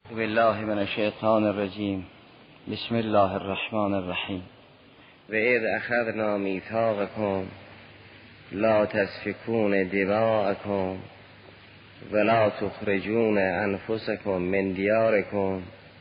بالله من الشیطان الرجیم. بسم الله الرحمن الرحیم. و اذ اخذنا میثاقکم لا تسفکون دماءکم ولا تخرجون انفسکم من دیارکم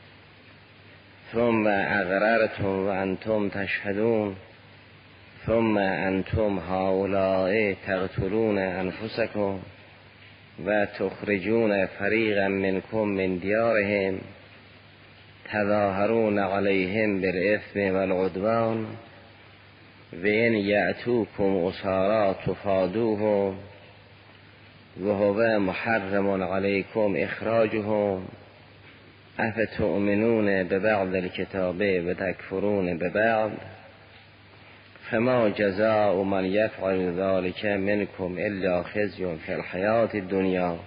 ثم اقررتم وانتم تشهدون ثم انتم هؤلاء تقتلون انفسکم و تخرجون فریقا منکم من دیارهم تظاهرون علیهم بالاثم والعدوان و ان یأتوکم اسارا تفادوهم و هو محرم علیکم اخراجهم افتؤمنون ببعض الکتاب و تکفرون ببعض فما جزاء من یفعل ذلك منکم الا خزی فی الحیاة الدنیا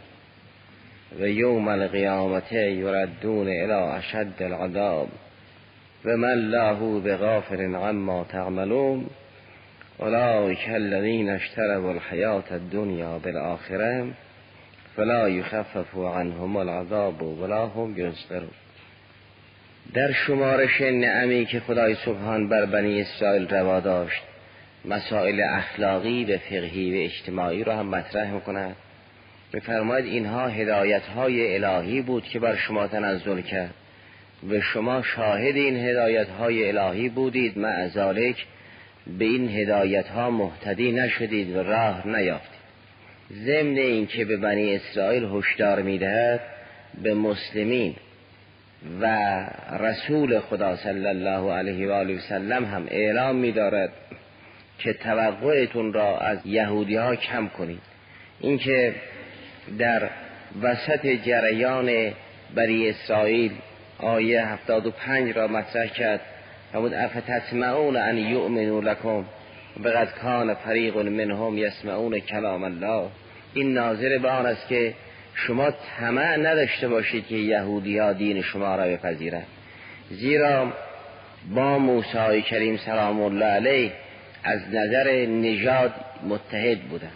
و یوم القیامة یردون الی اشد العذاب و من الله بغافل عما تعملون اولئک الذین اشتروا الحیاة الدنیا بالآخرة فلا یخفف عنهم العذاب ولا هم ینصرون. در شمارش نعمی که خدای سبحان بر بنی اسرائیل روا داشت، مسائل اخلاقی و فقهی و اجتماعی را هم مطرح میکند. می‌فرماید اینها هدایت‌های الهی بود که بر شما تنزل کرد و شما شاهد این هدایت‌های الهی بودید، مع ذلک به این هدایت‌ها مهتدی نشدید و راه نیافتید. ضمن این که به بنی اسرائیل هشدار می‌دهد، به مسلمین و رسول خدا صلی الله علیه و آله و سلم هم اعلام می‌دارد که توقعتون را از یهودی‌ها کم کنید. این که در وسط جریان بنی اسرائیل آیه 75 را مطرح کرد، فرمود افتطمعون ان یؤمنوا لکم وقد کان فریق منهم یسمعون کلام الله. این ناظر به آن است که شما طمع نداشته باشید که یهودی‌ها دین شما را بپذیرند، زیرا با موسی کریم سلام الله علیه از نظر نژاد متحد بودند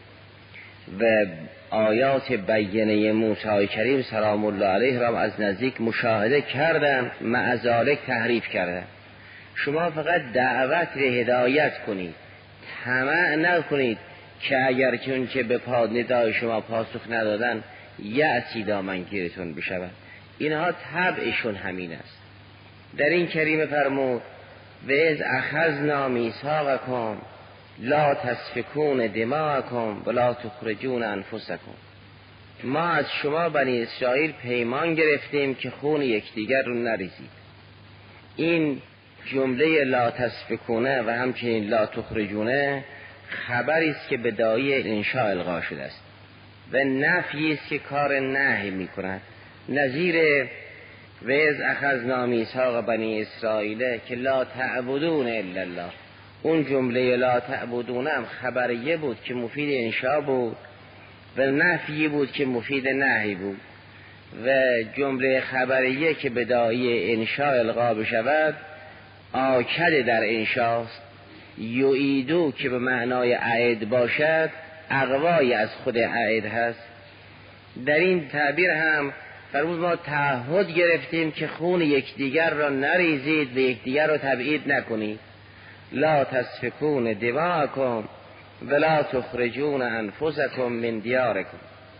و آیات بینه موسی کریم سلام الله علیه را از نزدیک مشاهده کردند، مع ذلک تحریف کردند. شما فقط دعوت به هدایت کنید، طمع نکنید که اگر چون که به ندای شما پاسخ ندادن یأتی دامنگیرتون بشود. اینها طبعشون همین است. در این کریمه فرمود و اذ اخذنا میثاقکم لا تسفکون دماءکم ولا تخرجون انفسکم. ما از شما بنی اسرائیل پیمان گرفتیم که خون یکدیگر رو نریزید. این جمله لا تسفکونه و همچنین لا تخرجونه خبری است که به داعی انشاء القا شده است و نفی است که کار نهی می‌کند. نظیر و اذ اخذنا میثاق بنی اسرائیل که لا تعبدون الا الله، اون جمله لا تعبدون هم خبریه بود که مفید انشاء بود و نفی بود که مفید نهی بود، و جمله خبریه که به داعی انشاء القا بشود آکد در انشاست، یعیدو که به معنای اعد باشد اقوای از خود اعد هست. در این تعبیر هم فرمود ما تعهد گرفتیم که خون یکدیگر را نریزید و یکدیگر را تبعید نکنید. لا تسفکون دماءکم ولا تخرجون انفسکم من دیارکم.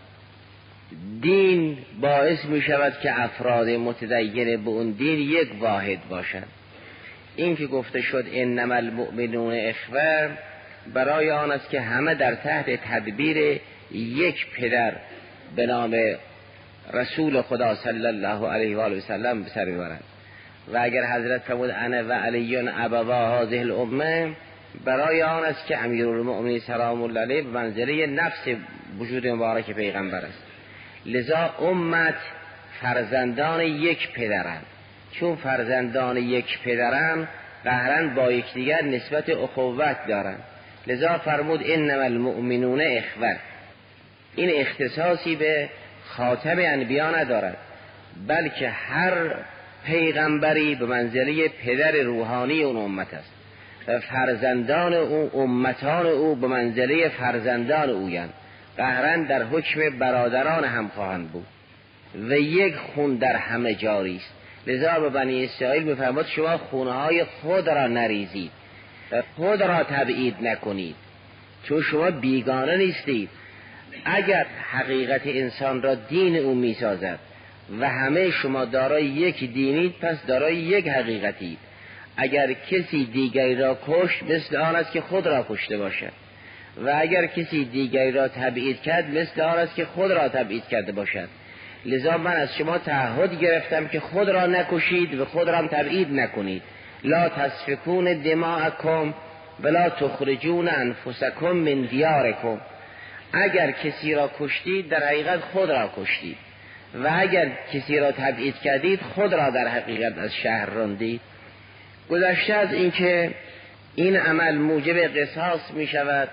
دین باعث می شود که افراد متدین به اون دین یک واحد باشند. این که گفته شد انما المؤمنون اخوه برای آن است که همه در تحت تدبیر یک پدر به نام رسول خدا صلی الله علیه و آله و سلم به سر میبرند. و اگر حضرت فرمود انا و علی ابوا هذه الامه، برای آن است که امیرالمؤمنین سلام الله علیه به منزله نفس وجود مبارک پیغمبر است. لذا امت فرزندان یک پدرند. چون فرزندان یک پدرند قهرن با یکدیگر نسبت اخوت دارند. لذا فرمود انما المؤمنون اخوه. این اختصاصی به خاتم انبیا ندارد، بلکه هر پیغمبری به منزله پدر روحانی اون امت است و فرزندان او امتان او به منزله فرزندان اویند، قهرن در حکم برادران هم خواهند بود. و یک خون در همه جاری است. لذا به بنی اسرائیل می‌فرماد شما خونهای خود را نریزید و خود را تبعید نکنید، چون شما بیگانه نیستید. اگر حقیقت انسان را دین او می‌سازد و همه شما دارای یک دینید، پس دارای یک حقیقتید. اگر کسی دیگری را کشت، مثل آن است که خود را کشته باشد، و اگر کسی دیگری را تبعید کرد، مثل آن است که خود را تبعید کرده باشد. لذا من از شما تعهد گرفتم که خود را نکشید و خود را تبعید نکنید. لا تسفکون دماءکم ولا تخرجون انفسکم من دیارکم. اگر کسی را کشتید در حقیقت خود را کشتید، و اگر کسی را تبعید کردید خود را در حقیقت از شهر راندید. گذشته از اینکه این عمل موجب قصاص می شود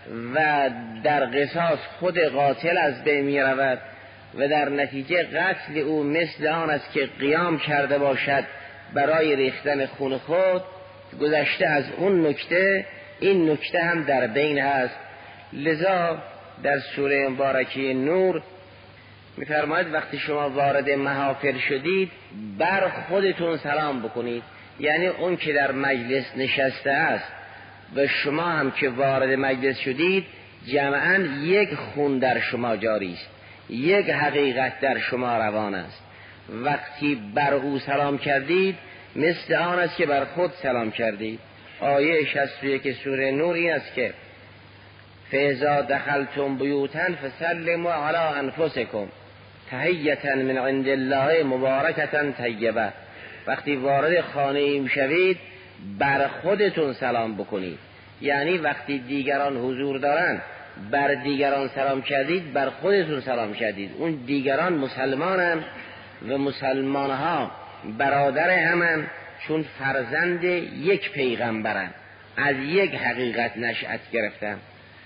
و در قصاص خود قاتل از بین می رود و در نتیجه قتل او مثل آن است که قیام کرده باشد برای ریختن خون خود، گذشته از اون نکته، این نکته هم در بین هست. لذا در سوره مبارکه نور می‌فرماید وقتی شما وارد محافل شدید بر خودتون سلام بکنید، یعنی اون که در مجلس نشسته است و شما هم که وارد مجلس شدید، جمعاً یک خون در شما جاری است، یک حقیقت در شما روان است. وقتی بر او سلام کردید مثل آن است که بر خود سلام کردید. آیه 61 سوره نور این است که فاذا دخلتم بیوتا فسلموا علی انفسکم تحیة من عند الله مبارکة طیبه. وقتی وارد خانه ایم شوید بر خودتون سلام بکنید، یعنی وقتی دیگران حضور دارن بر دیگران سلام کردید، بر خودتون سلام کردید. اون دیگران مسلمانن و مسلمانها برادر همن، چون فرزند یک پیغمبرن، از یک حقیقت نشأت گرفتن.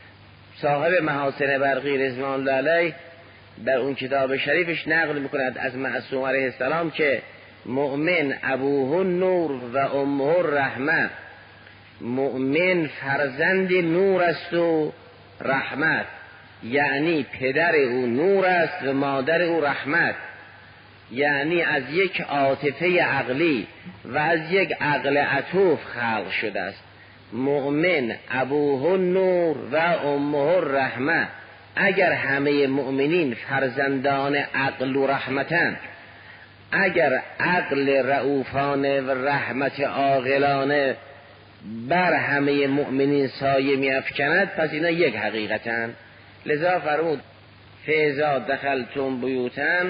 صاحب محاسن برقی رضوان الله علیه در اون کتاب شریفش نقل میکند از معصوم علیه السلام که مؤمن ابوه نور و امه رحمت، مؤمن فرزند نور است و رحمت، یعنی پدر او نور است و مادر او رحمت، یعنی از یک عاطفه عقلی و از یک عقل عطوف خلق شده است. مؤمن ابوه نور و امه رحمت. اگر همه مؤمنین فرزندان عقل و رحمتن، اگر عقل رؤوفانه و رحمت عاقلانه بر همه مؤمنین سایه می افکند، پس اینا یک حقیقتن. لذا فرمود فاذا دخلتم بیوتا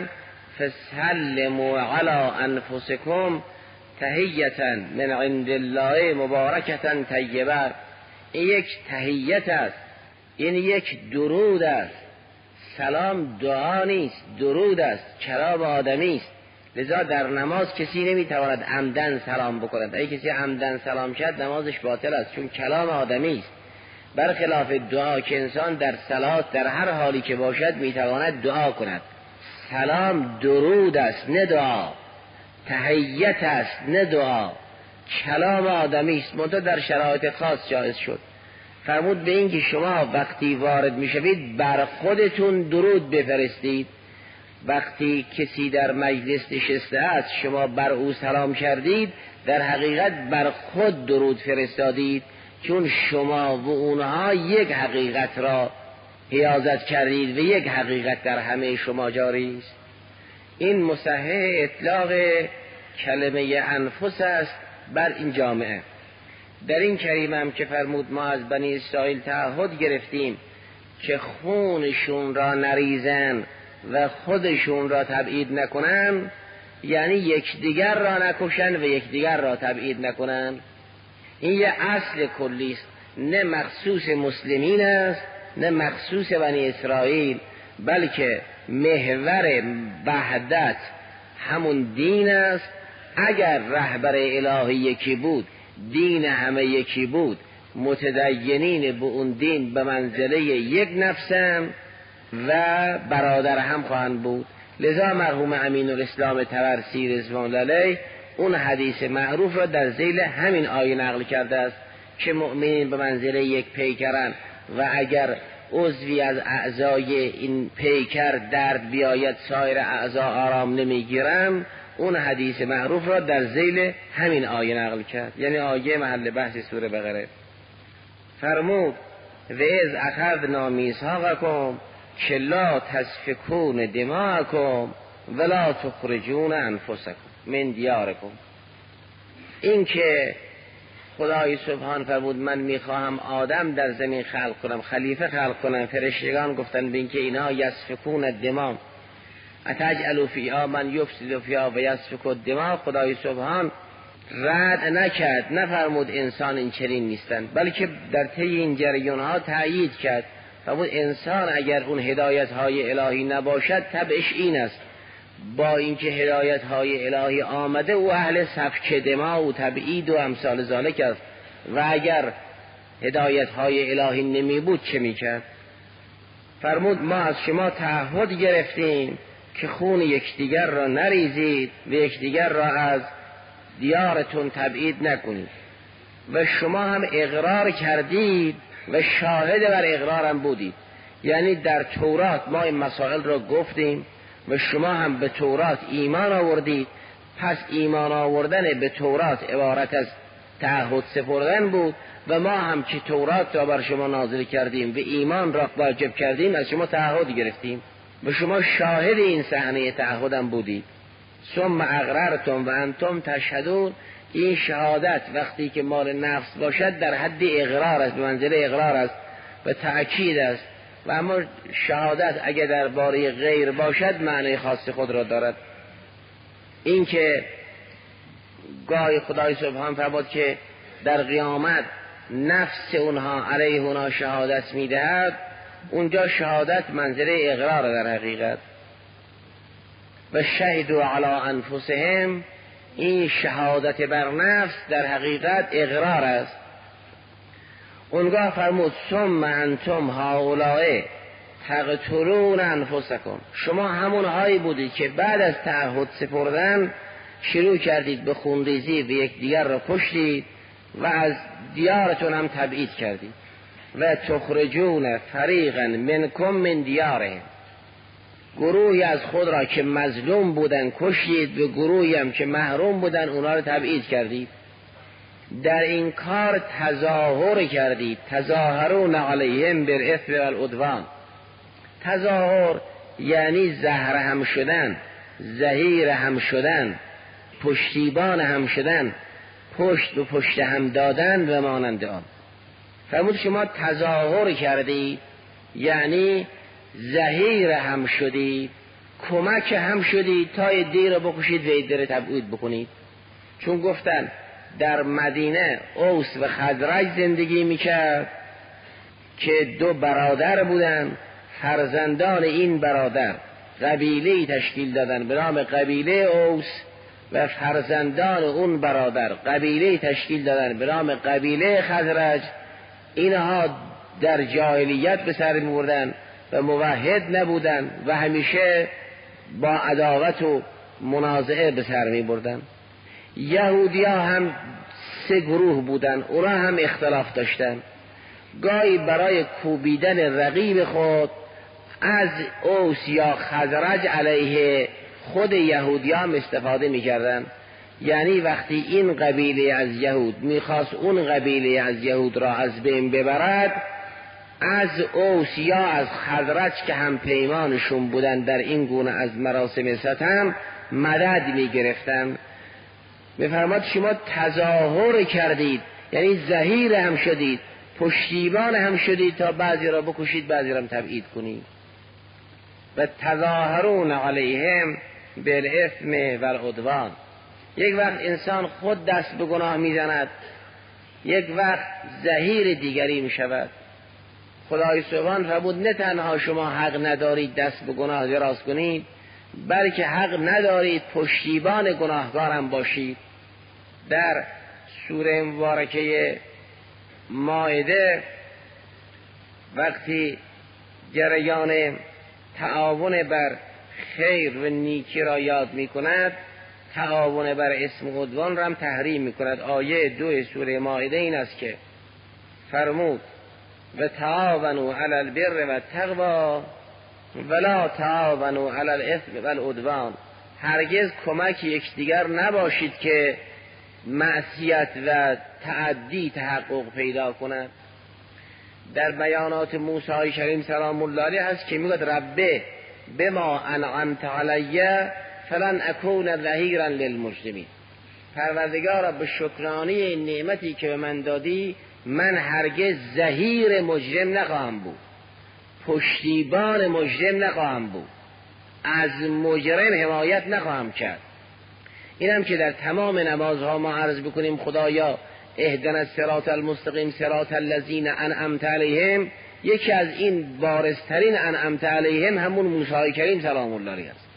فسلموا علی انفسکم تحیة من عند الله مبارکة طیبه. این یک تحیت است، این یک درود است. سلام دعا نیست، درود است، کلام آدمی است. لذا در نماز کسی نمیتواند عمدن سلام بکند. اگه کسی عمدن سلام کرد نمازش باطل است، چون کلام آدمی است. برخلاف دعا که انسان در صلات در هر حالی که باشد میتواند دعا کند. سلام درود است نه دعا، تحیت است نه دعا، کلام آدمی است، منتها در شرایط خاص جایز شد. فرمود به این که شما وقتی وارد میشوید بر خودتون درود بفرستید. وقتی کسی در مجلس نشسته است شما بر او سلام کردید، در حقیقت بر خود درود فرستادید، چون شما و اونها یک حقیقت را حیازت کردید و یک حقیقت در همه شما جاری است. این مصحح اطلاق کلمه انفس است بر این جامعه. در این کریمه هم که فرمود ما از بنی اسرائیل تعهد گرفتیم که خونشون را نریزن و خودشون را تبعید نکنن، یعنی یکدیگر را نکشن و یکدیگر را تبعید نکنن. این یه اصل کلی است، نه مخصوص مسلمین است نه مخصوص بنی اسرائیل، بلکه محور وحدت همون دین است. اگر رهبر الهی یکی بود، دین همه یکی بود، متدینین به اون دین به منزله یک نفسن و برادر هم خواهند بود. لذا مرحوم امین الاسلام طبرسی رضوان الله علیه اون حدیث معروف را در ذیل همین آیه نقل کرده است که مؤمنین به منزله یک پیکرن و اگر عضوی از اعضای این پیکر درد بیاید سایر اعضا آرام نمیگیرم، اون حدیث معروف را در ذیل همین آیه نقل کرد، یعنی آیه محل بحث سوره بقره. فرمود و از اخذنا میثاقکم که لا تسفکون دماءکم ولا تخرجون انفسکم من دیارکم. این که خدای سبحان فرمود من میخواهم آدم در زمین خلق کنم، خلیفه خلق کنم، فرشتگان گفتن به این که اینها یسفکون الدماء اتجعل فیها من یفسد فیها و یسفک الدماء. خدای سبحان رد نکرد، نفرمود انسان این چنین نیستن، بلکه در طی این جریان ها تأیید کرد. فرمود انسان اگر اون هدایت های الهی نباشد طبعش این است، با اینکه هدایت های الهی آمده او اهل سفک دماء و تبعید و امثال ذالک است، و اگر هدایت های الهی نمی بود چه می کرد؟ فرمود ما از شما تعهد گرفتیم که خون یکدیگر را نریزید و یکدیگر را از دیارتون تبعید نکنید، و شما هم اقرار کردید و شاهد بر اقرارم بودید. یعنی در تورات ما این مسائل را گفتیم و شما هم به تورات ایمان آوردید، پس ایمان آوردن به تورات عبارت از تعهد سپردن بود، و ما هم که تورات را بر شما نازل کردیم و ایمان را واجب کردیم از شما تعهد گرفتیم و شما شاهد این صحنه تعهدم بودید. ثم اقررتم و انتم تشهدون. این شهادت وقتی که مال نفس باشد در حد اقرار است، به منزله اقرار است و تأکید است، و اما شهادت اگر در باره غیر باشد معنی خاص خود را دارد. این که گاهی خدای سبحان فرمود که در قیامت نفس اونها علیه اونها شهادت میدهد، اونجا شهادت منزله اقرار در حقیقت. و شهدوا علی انفسهم، این شهادت بر نفس در حقیقت اقرار است. اونگاه فرمود ثم انتم هؤلاء تقتلون انفسکم، شما همون هایی بودید که بعد از تعهد سپردن شروع کردید به خونریزی و یکدیگر را کشتید و از دیارتون هم تبعید کردید. و تخرجون فریقا منکم من دیارهم، گروهی از خود را که مظلوم بودن کشید و گروهی هم که محروم بودن اونا را تبعید کردید. در این کار تظاهر کردید، تظاهرون علیهم بالاثم والعدوان. تظاهر یعنی زهر هم شدن، زهیر هم شدن، پشتیبان هم شدن، پشت و پشت هم دادن و مانند آن. فرمود شما تظاهر کردید یعنی زهیر هم شدید، کمک هم شدید تا ایده را بکشید و ایده را تبعید بکنید. چون گفتن در مدینه اوس و خزرج زندگی میکرد که دو برادر بودن، فرزندان این برادر قبیله تشکیل دادن به نام قبیله اوس، و فرزندان اون برادر قبیله تشکیل دادن به نام قبیله خزرج. اینها در جاهلیت به سر می‌بردن و موحد نبودن و همیشه با عداوت و منازعه به سر می‌بردن. یهودی‌ها هم سه گروه بودن، اونا هم اختلاف داشتن. گاهی برای کوبیدن رقیب خود از اوس یا خزرج علیه خود یهودیان استفاده می‌کردن. یعنی وقتی این قبیله از یهود میخواست اون قبیله از یهود را از بین ببرد، از اوس یا از خزرج که هم پیمانشون بودن در این گونه از مراسم ستم مدد میگرفتن. میفرماد شما تظاهر کردید یعنی ظهیر هم شدید، پشتیبان هم شدید تا بعضی را بکشید بعضی را تبعید کنید. و تظاهرون علیهم بالاثم والعدوان. یک وقت انسان خود دست به گناه میزند، یک وقت ظهیر دیگری میشود. خدای سبحان فرمود نه تنها شما حق ندارید دست به گناه دراز کنید، بلکه حق ندارید پشتیبان گناهکارم باشید. در سوره مبارکه مائده وقتی جریان تعاون بر خیر و نیکی را یاد می کند، تعاون بر اسم و عدوان را هم تحریم می کند. آیه 2 سوره مائده این است که فرمود و تعاونوا علی البر و التقوی ولا تعاونوا علی الاثم و العدوان. هرگز کمک یکدیگر نباشید که معصیت و تعدی تحقق پیدا کند. در بیانات موسی کریم سلام الله علیه هست که میگه ربه بما انعمت علی فلن اکون ظهیرا للمجرمین. پروردگارا به شکرانه این نعمتی که به من دادی من هرگز ظهیر مجرم نخواهم بود، پشتیبان مجرم نخواهم بود، از مجرم حمایت نخواهم کرد. اینم که در تمام نمازها ما عرض بکنیم خدایا اهدنا الصراط المستقیم صراط الذین انعمت علیهم، یکی از این بارزترین انعمت علیهم همون موسی کریم سلام الله علیه است.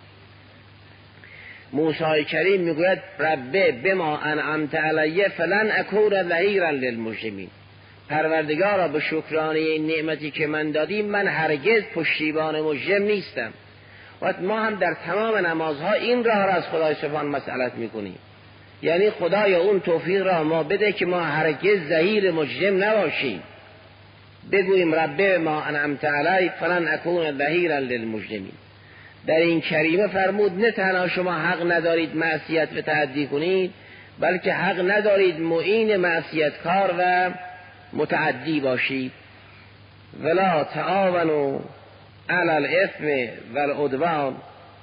موسی کریم میگوید ربه بما انعمت علیه فلن اکون ظهیرا للمجرمین. پروردگارا به شکرانه این نعمتی که من دادی من هرگز پشتیبان مجرم نیستم. و ما هم در تمام نمازها این راه را از خدای سبحان مسئلت میکنیم، یعنی خدای اون توفیق را ما بده که ما هرگز ظهیر مجرم نباشیم، بگوییم ربه ما انعمت علی فلن اکون ظهیرا للمجرمین. در این کریمه فرمود نه تنها شما حق ندارید معصیت و تعدی کنید، بلکه حق ندارید معین معصیتکار و متعدی باشید. ولا تعاونوا علی الاثم والعدوان.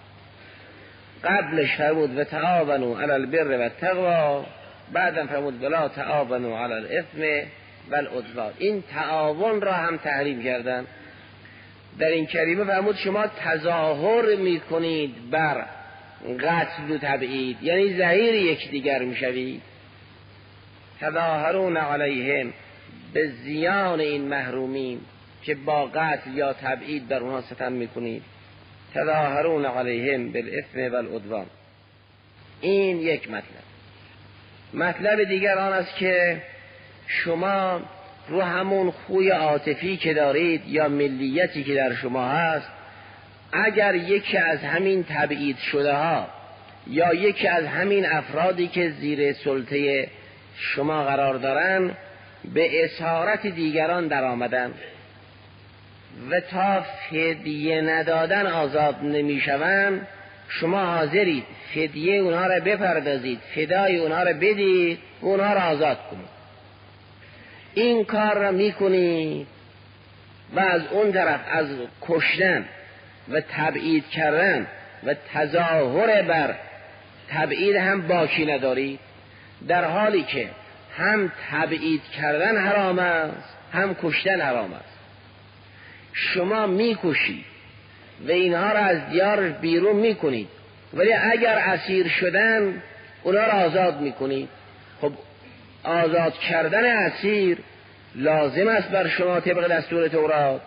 قبلش فرمود و تعاونوا علی البر و التقوی، بعدم فرمود ولا تعاونوا علی الاثم والعدوان. این تعاون را هم تحریم کردن. در این کریمه فرمود شما تظاهر میکنید بر قتل و تبعید، یعنی ظهیر یکدیگر میشوید. تظاهرون علیهم، به زیان این محرومین که با قتل یا تبعید بر اونها ستم میکنید. تظاهرون علیهم بالاثم والعدوان. این یک مطلب دیگر آن است که شما رو همون خوی عاطفی که دارید یا ملیتی که در شما هست، اگر یکی از همین تبعید شده ها یا یکی از همین افرادی که زیر سلطه شما قرار دارن به اسارت دیگران در آمدن و تا فدیه ندادن آزاد نمی شوند، شما حاضرید فدیه اونها را بپردازید، فدای اونها را بدید، اونها را آزاد کنید. این کار را میکنید و از اون طرف از کشتن و تبعید کردن و تظاهر بر تبعید هم باکی ندارید، در حالی که هم تبعید کردن حرام است هم کشتن حرام است. شما میکشید و اینها را از دیار بیرون میکنید، ولی اگر اسیر شدن اونا را آزاد میکنید. خب آزاد کردن اسیر لازم است بر شما طبق دستور تورات،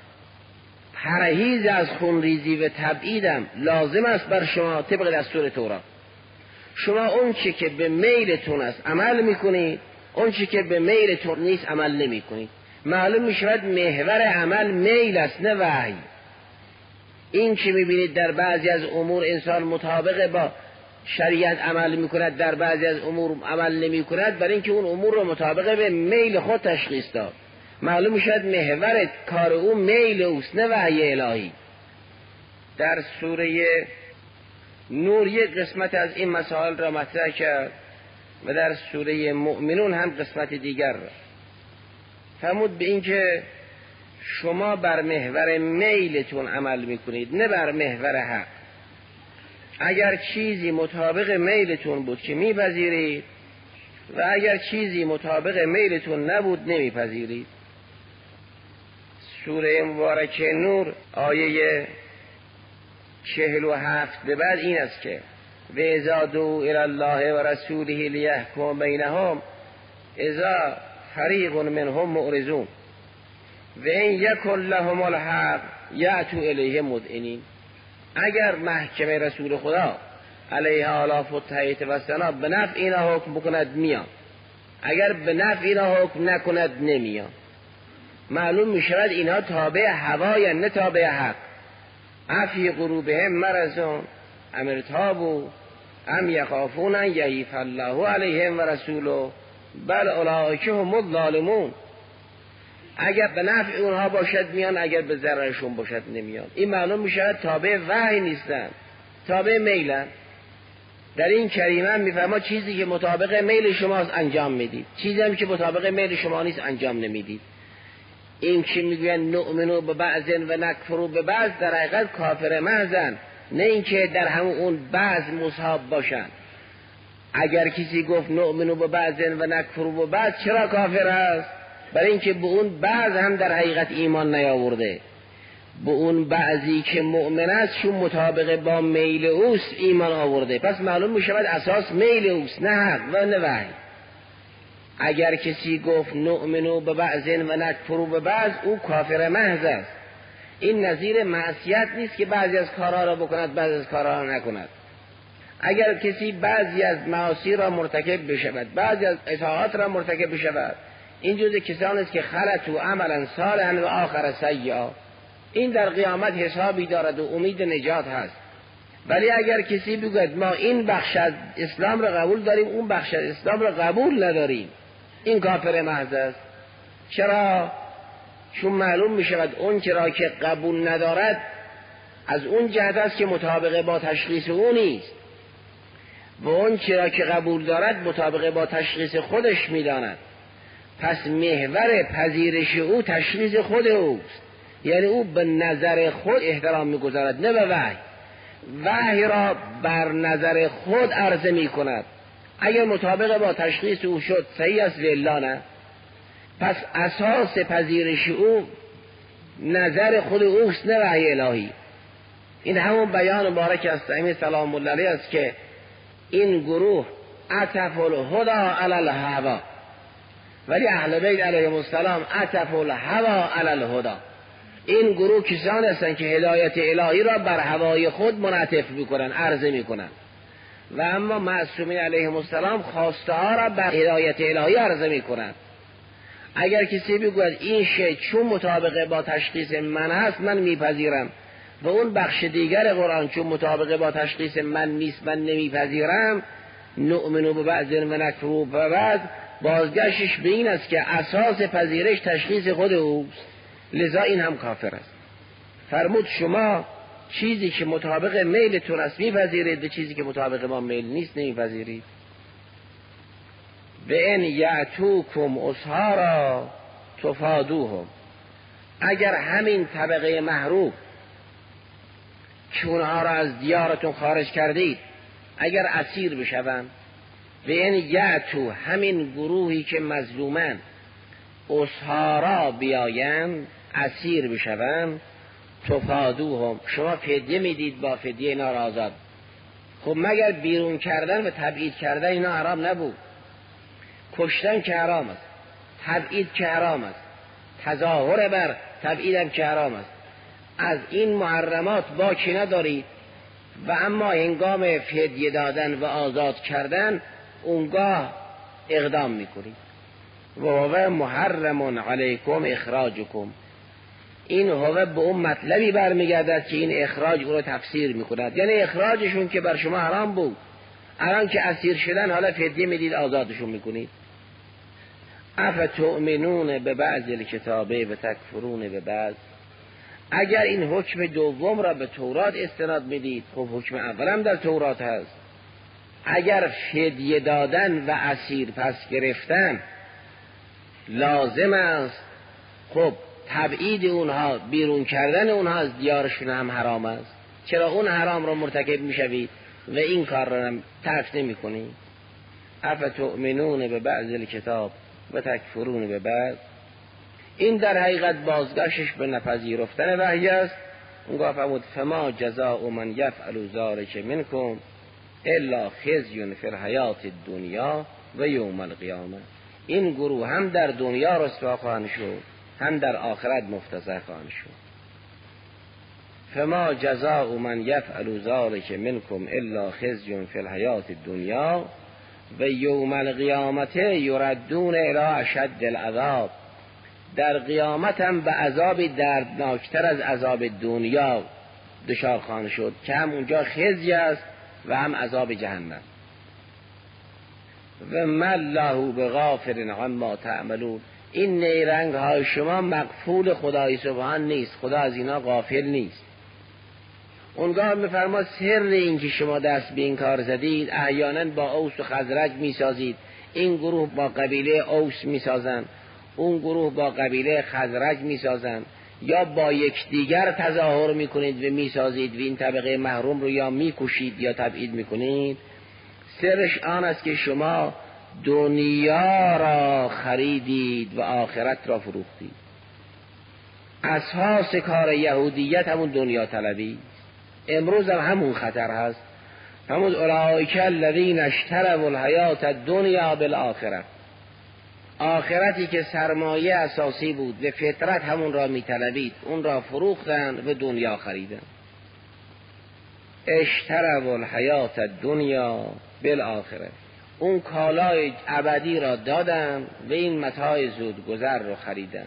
پرهیز از خونریزی و تبعیدم لازم است بر شما طبق دستور تورات. شما اون چی که به میلتون است عمل میکنید، اون چی که به میلتون نیست عمل نمیکنید. معلوم میشود محور عمل میل است نه وحی. این که میبینید در بعضی از امور انسان مطابق با شریعت عمل میکند، در بعضی از امور عمل نمیکند، برای اینکه اون امور رو مطابق به میل خود تشخیص داد. معلوم میشود محور کار او میل اوست نه وحی الهی. در سوره نور یک قسمت از این مسائل را مطرح کرد و در سوره مؤمنون هم قسمت دیگر را فرمود به اینکه شما بر محور میلتون عمل میکنید نه بر محور حق. اگر چیزی مطابق میلتون بود که میپذیرید و اگر چیزی مطابق میلتون نبود نمیپذیرید. سوره مبارکه نور آیه 47 به بعد این است که و اذا دعوا الی الله و رسوله لیحکم بینهم اذا فریق منهم معرضون و این یکن لهم الحق یأتوا الیه مذعنین. اگر محکمه رسول خدا علیه آلاف و تحیط و سنا به نفع اینا حکم بکند میان، اگر به نفع اینا حکم نکند نمیان. معلوم میشود اینا تابع هوای نه تابع حق. افی قلوبهم مرضون ام ارتابوا ام یخافون ان یحیف الله علیهم و رسوله بل اولئک هم الظالمون. اگر به نفع اونها باشد میان، اگر به ضررشون باشد نمیان. این معلوم میشه تابع وحی نیستن، تابع میلن. در این کریمه میفرما چیزی که مطابق میل شماست انجام میدید، چیزی هم که مطابق میل شما نیست انجام نمیدید. این که میگوین نؤمنو به بعض و نکفرو به بعض، در حقیقت کافر محضن، نه اینکه در همون اون بعض مصحاب باشن. اگر کسی گفت نؤمنو به بعض و نکفرو به بعض، چرا کافر است؟ برای اینکه به اون بعض هم در حقیقت ایمان نیاورده. به اون بعضی که مؤمن است چون مطابق با میل اوست ایمان آورده، پس معلوم می شود اساس میل اوست، نه حق و نه وحی. اگر کسی گفت نؤمنو به بعض و نکفرو به بعض، او کافر محض است. این نظیر معصیت نیست که بعضی از کارها را بکند بعضی از کارها را نکند. اگر کسی بعضی از معاصی را مرتکب بشود، بعضی از اطاعات را مرتکب بشود، این جزء کسانی است که خلطوا عملا صالحا و آخر سیئا، این در قیامت حسابی دارد و امید نجات هست. ولی اگر کسی بگوید ما این بخش از اسلام را قبول داریم، اون بخش از اسلام را قبول نداریم، این کافر محض است. چرا؟ چون معلوم می شود اون چرا که قبول ندارد از اون جهت است که مطابق با تشخیص او نیست، و اون چرا که قبول دارد مطابق با تشخیص خودش می داند. پس محور پذیرش او تشخیص خود اوست، یعنی او به نظر خود احترام می گذارد، نه به وحی. وحی را بر نظر خود عرضه می کند. اگر مطابق با تشخیص او شد صحیح است و الا نه. پس اساس پذیرش او نظر خود اوست، نه وحی الهی. این همون بیان مبارک است امیر سلام الله علیه است که این گروه عطف الهدى علی الهوی، ولی اهل بیت علیهم السلام عطف الهوی علی الهدى. این گروه کسان هستند که هدایت الهی را بر هوای خود منعطف میکنن، عرضه میکنن، و اما معصومین علیهم السلام خواسته ها را بر هدایت الهی عرضه میکنن. اگر کسی بگوید این شی چون مطابق با تشخیص من هست من میپذیرم، و اون بخش دیگر قرآن چون مطابق با تشخیص من نیست من نمیپذیرم، نؤمنو به بعض و نکفرو به بعض، بازگشتش به این است که اساس پذیرش تشخیص خود اوست، لذا این هم کافر است. فرمود شما چیزی که مطابق میلتون است میپذیرید، و چیزی که مطابق با میل نیست نمیپذیرید. به ان یأتوکم اسحارا تفادوهم، اگر همین طبقه محروم که اونها را از دیارتون خارج کردید اگر اسیر بشوند، به ان یأتو همین گروهی که مظلومن اسحارا بیایند اسیر بشوند، تفادوهم شما فدیه میدید، با فدیه اینا را آزاد. خب مگر بیرون کردن و تبعید کردن اینا حرام نبود؟ کشتن که حرام است، تبعید که حرام است، تظاهر بر تبعید هم که حرام است. از این محرمات باکی ندارید، و اما هنگام فدیه دادن و آزاد کردن اونگاه اقدام میکنید. و هو محرم علیکم اخراجکم، این هو به اون مطلبی برمیگردد که این اخراج او رو تفسیر میکند، یعنی اخراجشون که بر شما حرام بود، الان که اسیر شدن حالا فدیه میدید آزادشون میکنید. افتؤمنون به بعض الکتابه و تکفرون به بعض، اگر این حکم دوم را به تورات استناد میدید، خب حکم اولم در تورات هست. اگر فدیه دادن و اسیر پس گرفتن لازم است، خب تبعید اونها، بیرون کردن اونها از دیارشون هم حرام است. چرا اون حرام را مرتکب میشوید و این کار را ترک نمی کنید؟ افتؤمنون به بعض الکتاب و تکفرون به بعض، این در حقیقت بازگشتش به نپذیرفتن وحی است. اونگاه فرمود فما جزاء من یفعل ذلک منکم الا خزی فی الحیات الدنیا و یوم القیامه، این گروه هم در دنیا رسوا خواهند شد، هم در آخرت مفتضح خواهند شد. فما جزاء من یفعل ذلک منکم الا خزی فی الحیات الدنیا و یوم القیامه یردون الی اشد العذاب، در قیامت هم به عذاب دردناکتر از عذاب دنیا دچار خواهند شد که هم اونجا خزی است و هم عذاب جهنم. و ما الله بغافل عما تعملون، این نیرنگ های شما مغفول خدای سبحان نیست، خدا از اینا غافل نیست. اونگاه میفرماد سر این که شما دست به این کار زدید، احیانا با اوس و خزرج میسازید، این گروه با قبیله اوس میسازن، اون گروه با قبیله خزرج میسازن، یا با یکدیگر تظاهر میکنید و میسازید و این طبقه محروم رو یا میکشید یا تبعید میکنید. سرش آن است که شما دنیا را خریدید و آخرت را فروختید. اساس کار یهودیت همون دنیا طلبی، امروز هم همون خطر هست. همون اولئک الذین اشتروا الحیات الدنیا بالآخرة، آخرتی که سرمایه اساسی بود و فطرت همون را میطلبید، اون را فروختن و دنیا خریدن. اشتروا الحیات الدنیا بالآخرة، اون کالای ابدی را دادن و این متاع زودگذر را خریدن.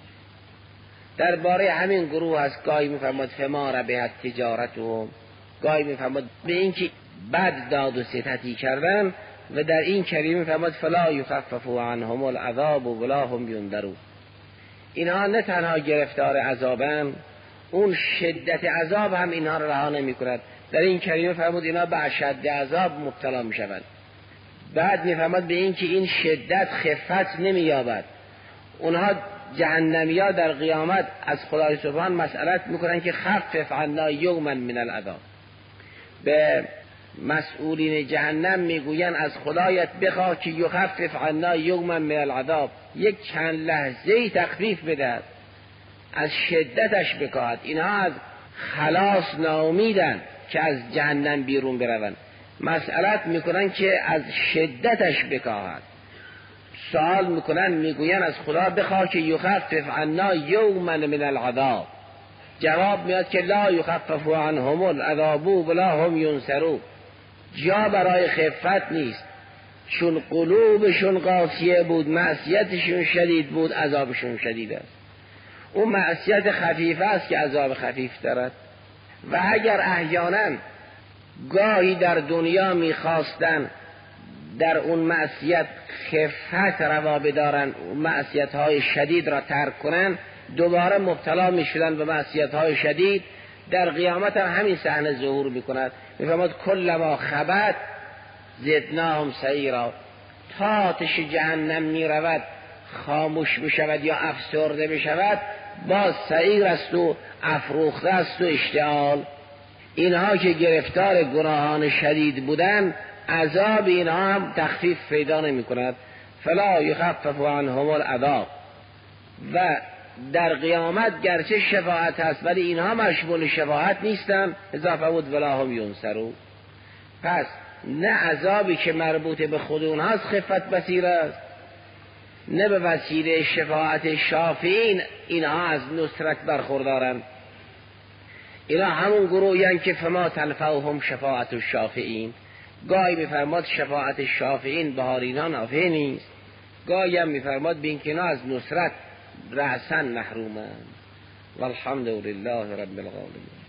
درباره همین گروه هست گاهی میفرماد فما ربحت تجارتهم، گاهی میفرماد به این که بد داد و ستتی کردن، و در این کلمه میفرماد فلا یخفف عنهم العذاب ولا هم ینذرون. اینها نه تنها گرفتار عذابن، اون شدت عذاب هم اینها را رها نمی‌کند. در این کلمه فرمود اینا به اشد عذاب مبتلا میشوند. بعد میفرماد به این که این شدت خفت نمییابد. اونها جهنمیا در قیامت از خدای سبحان مسئلت میکنن که خفف عنا یوما من العذاب. به مسئولین جهنم میگوین از خدایت بخواه که یخفف عنا یوما من العذاب، یک چند لحظه تخفیف بده، از شدتش بکاهد. اینها از خلاص ناامیدن که از جهنم بیرون بروند، مسئلت میکنن که از شدتش بکاهد. سوال میکنن میگوین از خدا بخواه که یخفف عنا یوما من العذاب، جواب میاد که لا یخفف عنهم العذاب ولا هم ینصرون، جا برای خفت نیست، چون قلوبشون قاسیه بود، معصیتشون شدید بود، عذابشون شدید است. اون معصیت خفیفه است که عذاب خفیف دارد. و اگر احیانا گاهی در دنیا میخواستن در اون معصیت خفت روا بدارن، معصیت های شدید را ترک کنن، دوباره مبتلا میشدن به معصیت های شدید. در قیامت هم همین صحنه ظهور میکند. میفرماد کلما خبت زدناهم سعیرا، تا آتش جهنم میرود خاموش بشود یا افسرده بشود، باز سعیر است و افروخته است و اشتعال. اینها که گرفتار گناهان شدید بودن، عذاب اینها هم تخفیف پیدا نمی کند. فلا یخفف عنهم العذاب. و در قیامت گرچه شفاعت هست ولی اینها مشمول شفاعت نیستن، اضافه بود ولا هم ینصرون. پس نه عذابی که مربوط به خود اونهاست خفت بصیر است، نه به وسیله شفاعت شافعین اینها از نصرت برخوردارند. اینا همون گروهی که فما تنفعهم شفاعت الشافعین. گاهی میفرماد شفاعت شافعین بهار اینا نافع نیست، گاهی هم میفرماد به اینکه اینا از نصرت رأسا محرومند. والحمد لله رب العالمین.